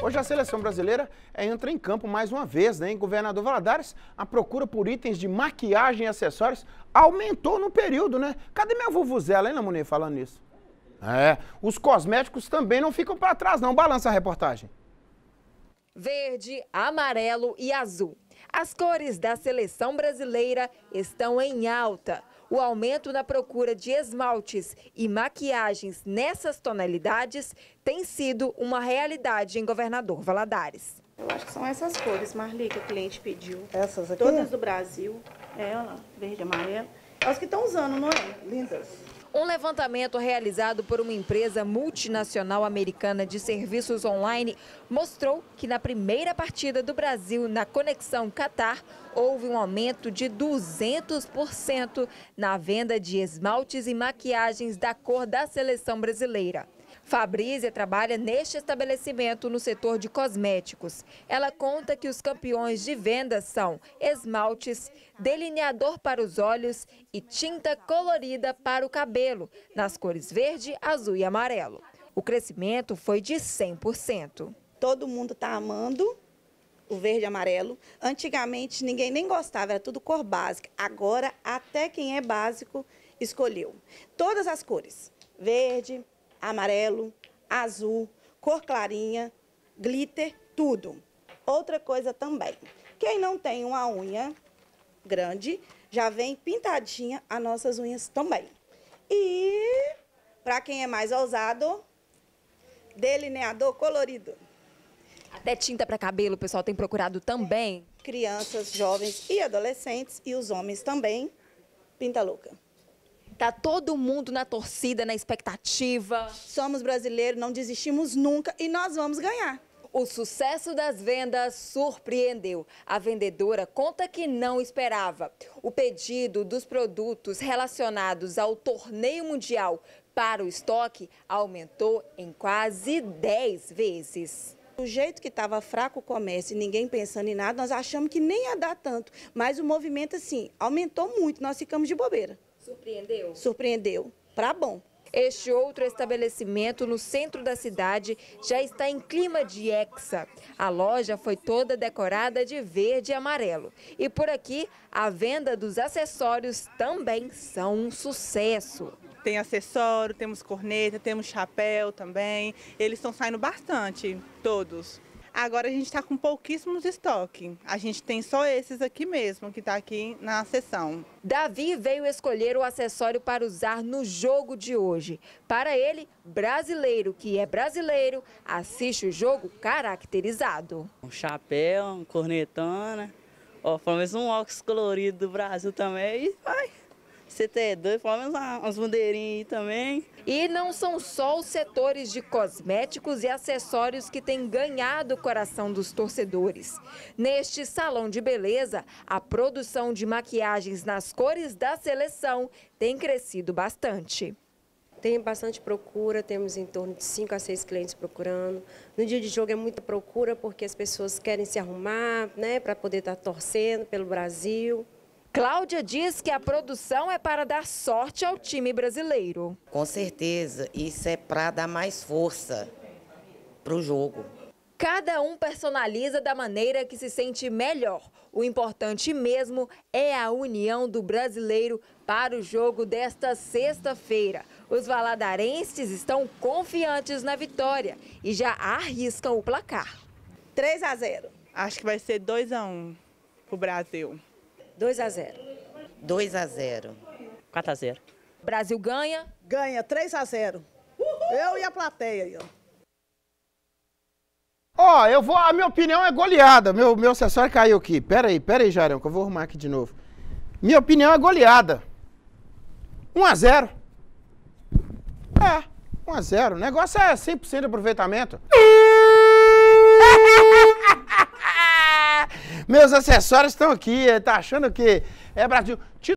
Hoje a seleção brasileira entra em campo mais uma vez, né? Em Governador Valadares, a procura por itens de maquiagem e acessórios aumentou no período, né? Cadê minha vuvuzela, hein, Namunê, falando isso? Os cosméticos também não ficam para trás, não. Balança a reportagem. Verde, amarelo e azul. As cores da seleção brasileira estão em alta. O aumento na procura de esmaltes e maquiagens nessas tonalidades tem sido uma realidade em Governador Valadares. Eu acho que são essas cores, Marli, que o cliente pediu. Essas aqui? Todas do Brasil. Olha lá, verde e amarelo. É os que estão usando, não é? Lindas. Um levantamento realizado por uma empresa multinacional americana de serviços online mostrou que na primeira partida do Brasil na Conexão Catar, houve um aumento de 200% na venda de esmaltes e maquiagens da cor da seleção brasileira. Fabrícia trabalha neste estabelecimento no setor de cosméticos. Ela conta que os campeões de vendas são esmaltes, delineador para os olhos e tinta colorida para o cabelo, nas cores verde, azul e amarelo. O crescimento foi de 100%. Todo mundo está amando o verde e amarelo. Antigamente ninguém nem gostava, era tudo cor básica. Agora até quem é básico escolheu. Todas as cores, verde, amarelo, azul, cor clarinha, glitter, tudo. Outra coisa também, quem não tem uma unha grande, já vem pintadinha as nossas unhas também. E, para quem é mais ousado, delineador colorido. Até tinta para cabelo o pessoal tem procurado também. Crianças, jovens e adolescentes, e os homens também, pinta louca. Tá todo mundo na torcida, na expectativa. Somos brasileiros, não desistimos nunca e nós vamos ganhar. O sucesso das vendas surpreendeu. A vendedora conta que não esperava. O pedido dos produtos relacionados ao torneio mundial para o estoque aumentou em quase 10 vezes. Do jeito que estava fraco o comércio e ninguém pensando em nada, nós achamos que nem ia dar tanto. Mas o movimento, assim, aumentou muito, nós ficamos de bobeira. Surpreendeu? Surpreendeu, para bom. Este outro estabelecimento no centro da cidade já está em clima de hexa. A loja foi toda decorada de verde e amarelo. E por aqui, a venda dos acessórios também são um sucesso. Tem acessório, temos corneta, temos chapéu também. Eles estão saindo bastante, todos. Agora a gente está com pouquíssimos estoque. A gente tem só esses aqui mesmo, que está aqui na seção. Davi veio escolher o acessório para usar no jogo de hoje. Para ele, brasileiro que é brasileiro, assiste o jogo caracterizado. Um chapéu, um cornetona, pelo menos um óculos colorido do Brasil também. E vai, você é doido, pelo menos umas bandeirinhas aí também. E não são só os setores de cosméticos e acessórios que têm ganhado o coração dos torcedores. Neste salão de beleza, a produção de maquiagens nas cores da seleção tem crescido bastante. Tem bastante procura, temos em torno de 5 a 6 clientes procurando. No dia de jogo é muita procura porque as pessoas querem se arrumar, né, para poder estar torcendo pelo Brasil. Cláudia diz que a produção é para dar sorte ao time brasileiro. Com certeza, isso é para dar mais força para o jogo. Cada um personaliza da maneira que se sente melhor. O importante mesmo é a união do brasileiro para o jogo desta sexta-feira. Os valadarenses estão confiantes na vitória e já arriscam o placar. 3-0. Acho que vai ser 2-1 para o Brasil. 2-0. 2-0. 4-0. Brasil ganha. Ganha 3-0. Eu e a plateia aí, ó. A minha opinião é goleada. Meu acessório caiu aqui. Pera aí, Jarão, que eu vou arrumar aqui de novo. Minha opinião é goleada. 1-0. 1-0. O negócio é 100% de aproveitamento. Meus acessórios estão aqui. Tá achando que é Brasil.